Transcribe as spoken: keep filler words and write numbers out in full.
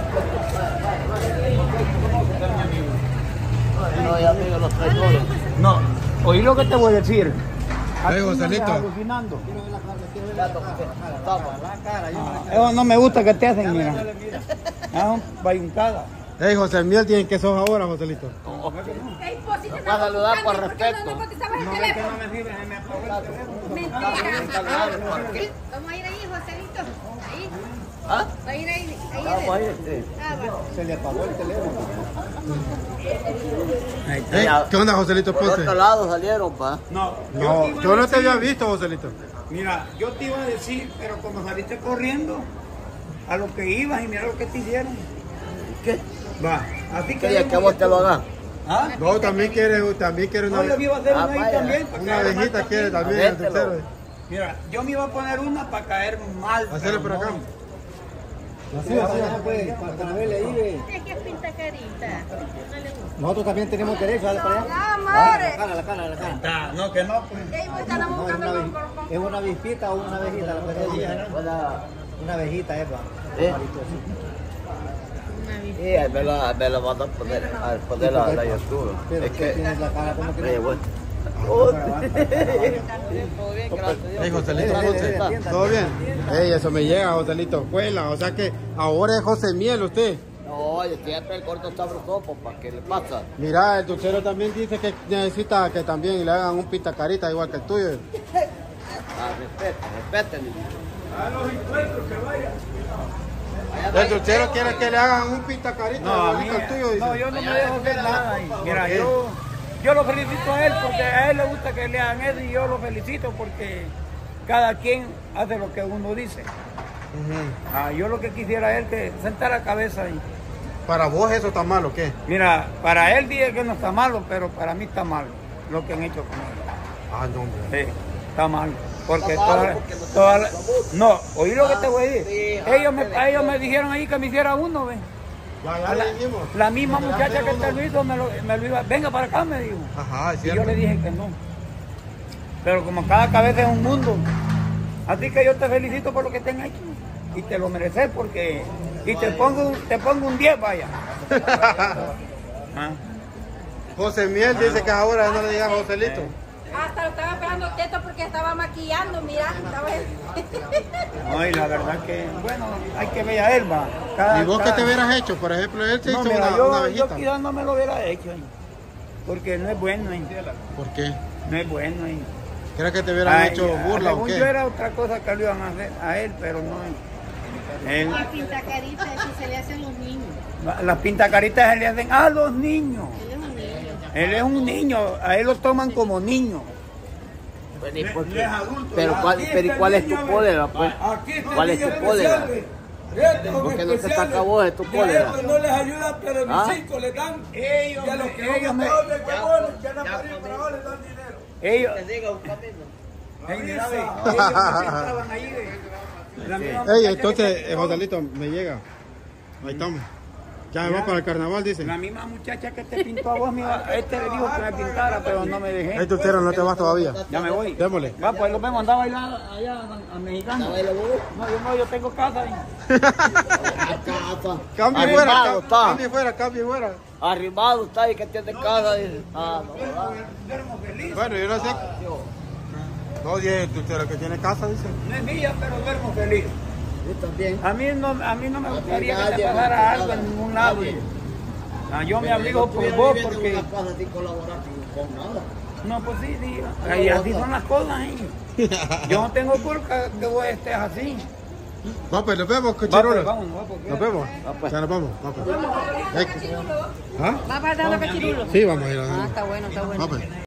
No, ya amigo, los traidores. No, oí lo que te voy a decir. Hey, Joselito. Alucinando. Ah, Eso no me gusta que te hacen, mira. Ah, bayuncada. Hey, José Miel, ¿tienen que sos ahora, Joselito? Va a saludar por respeto. No, es que no me sirve, me apagó el teléfono. Mentira. Vamos a ir ahí, Joselito. Ahí. ¿Ah? Va a ir ahí. Ahí Vamos a ir, sí. Ah, va. Se le apagó el teléfono. Ahí está. Hey, ¿qué onda, Joselito Por Ponce? otro lado salieron, pa. No, No, te iba a yo no te decir- había visto, Joselito. Mira, yo te iba a decir, pero como saliste corriendo a lo que ibas y mira lo que te hicieron. ¿Qué? Va, así que... ¿Querías que a vos te lo hagas? ¿Ah? No, también quiere, también quiere No, yo me una, iba a hacer Ah, una ahí vaya. también. para una caer mal abejita, quiere también, el Mételo. tercero. Mira, yo me iba a poner una para caer mal. Hacerle pero por acá. no. Así, así, así. Pues, para que nos vele ahí, ve. Es que es pinta carita. No le gusta. Nosotros también tenemos derecho, dale para allá. No, La amores. cara, la cara, la cara. Ah, no, que no, pues. Ey, vos estás No, es buscando una, con- abe- con- es una avispita o una abejita, la puedes decir. Hola. Una abejita, Eva. ¿Eh? Malito, sí. Sí, ahí me la, me la van a poner, a poner la, la YouTube. Pero Es tú que... tienes la cara como que Oye, no. bueno. Todo para abajo. Todo bien, gracias a Dios. Hey, Joselito Eh, eh, Ponce. eh, atienda. ¿Todo bien? Hey, eso me llega, Joselito. Cuela, o sea que ahora es José Miel usted. No, oye, siempre el corto sabroso, ¿para qué le pasa? Mira, el dulcero también dice que necesita que también le hagan un pitacarita igual que el tuyo. Ah, respeten, respeten. El dulcero quiere que le hagan un pitacarita No, a igual mí, que el tuyo, dice. no, yo no me dejo hacer nada ahí. Mira, qué? yo, yo lo felicito a él porque a él le gusta que le hagan eso y yo lo felicito porque cada quien hace lo que uno dice. Ujú. Ah, yo lo que quisiera es que sentara la cabeza ahí. Para vos eso está malo, ¿qué? Mira, para él dice que no está malo, pero para mí está malo lo que han hecho con él. Ah, no, hombre. Sí, está mal. Porque Está malo toda- porque no toda te la- famoso. no, oí lo que te voy a decir. Sí, ellos, ah, me, te ellos me dijeron ahí que me hiciera uno, ¿ves? Ya, ya La, le dijimos. la misma Ya muchacha hacer que uno. te lo hizo me lo, me lo iba, venga para acá, me dijo. Ajá, es Y yo cierto. le dije que no. Pero como cada cabeza es un mundo, así que yo te felicito por lo que te han hecho. Y te lo mereces porque... Y te pongo, un- te pongo un diez, vaya. Ah. José Miel dice que ahora no le diga Joselito. Hasta lo estaba pegando teto porque estaba maquillando, mira. Estaba... No, y la verdad que, bueno, hay que ver a él, va. Cada- ¿Y vos qué cada- te hubieras hecho? Por ejemplo, él se No, hizo mira, una, yo, una yo abejita. quizás no me lo hubiera hecho ahí. Porque no es bueno ahí. ¿Por qué? No es bueno ahí. ¿Crees que te hubieran Ay, hecho burla o según qué? yo era otra cosa que le iban a hacer a él, pero no. Él, La pinta carita que se le hacen los niños. las pintacaritas se le hacen a los niños. Él es un niño. Él es un niño, a él lo toman como niño. Bueno, ¿y por Él qué? es adulto, Pero ya. cuál, Aquí pero ¿y está cuál el es tu niño, cólera, pues? Aquí está el ¿Cuál es niño tu cólera? especial, ve. Porque no te saca vos de tu cólera. No les ayuda, pero ni ¿Ah? cinco les dan. Ellos, Y a los me- que ellos, ellos me- de huevones, que andan para arriba y para abajo, les dan dinero. ellos, Que siga un camino. Ey, mira, ve, ellos me sentaban ahí, ve. La misma Ey, muchacha que entonces, te eh, pintó- Joselito, me llega. Ahí estamos. Ya me Ya. va para el carnaval, dice. La misma muchacha que te pintó a vos, mi a este le dijo que me pintara, pero no me dejé. El dulcero no te vas todavía. Ya me voy. Démosle. Va, pues lo vemos, andaba bailando allá a, a Mexicano. ¿Baila vos? No, yo no, yo tengo casa ahí. Acá, Cambie Arrimado fuera, ca- está. cambie fuera, cambie fuera. Arrimado está y que tiene casa. Dice. Ah, no, ¿verdad? Duermo feliz. Bueno, yo no sé. No, y el dulcero que tiene casa, dice. No es mía, pero duermo feliz. Yo también. A mí no, a mí no me gustaría que te Nadie, pasara nadie, algo en ningún lado. nadie. Ah, yo me Pero abrigo no por estuviera vos viviendo en porque... una casa sin colaborar con nada. No, pues sí, sí. Y así son las cosas ahí. Yo no tengo culpa que vos estés así. Va, pues nos vemos, Va, pues, cochirulos. vamos, va, porque- Nos vemos. pues. Ya nos vamos. Va, pues. Ey, ¿Ah? Va para dando cachirulo. Sí, vamos a ir a Ah, está bueno, está bueno. Va, pues.